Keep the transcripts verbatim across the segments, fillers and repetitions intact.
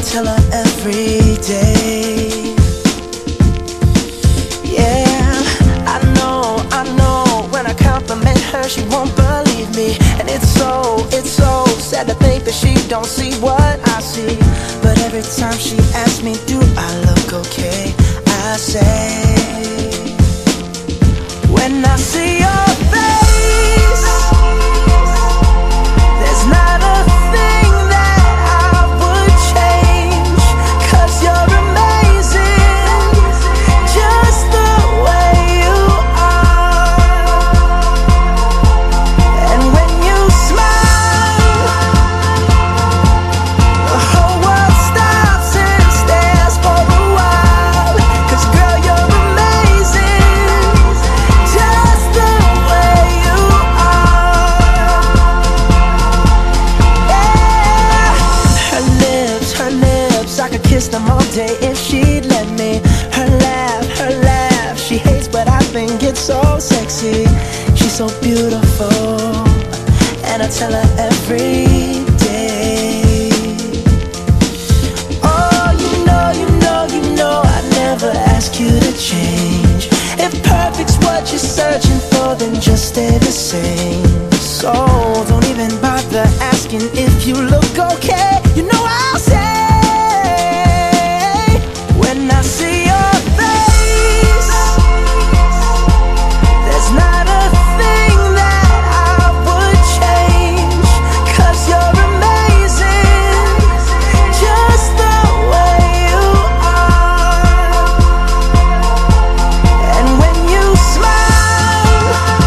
tell her every day. Yeah, I know, I know, when I compliment her she won't believe me. And it's so, it's so sad to think that she don't see what I see. But every time she asks me, do I look okay, I say, when I see your face, there's not a thing that I would change. 'Cause you're amazing, just the way you are. And when you smile, the whole world stops and stares for a while. 'Cause girl, you're amazing, just the way you are. Yeah. Her lips, her lips, I could kiss them all day if she'd let me. Her laugh, her laugh, she hates but I think it's so sexy. She's so beautiful, and I tell her every day. Oh, you know, you know, you know I'd never ask you to change. If perfect's what you're searching for, then just stay the same. So don't even bother asking if you look okay. You know I'll say, when I see your face, there's not a thing that I would change. 'Cause you're amazing, just the way you are. And when you smile,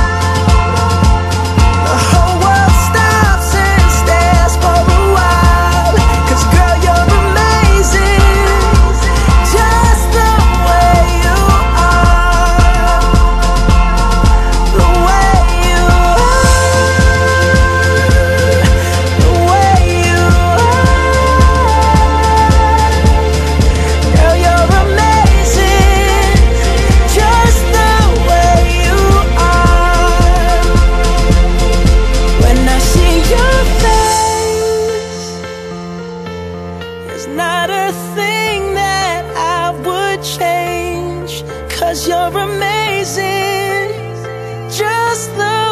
the whole world stops and stares for a while. 'Cause girl, you're amazing, just the way you are. The way you are, the way you are. Girl, you're amazing, just the way you are. When I see your face, there's not a thing that I would change. 'Cause you're amazing, just the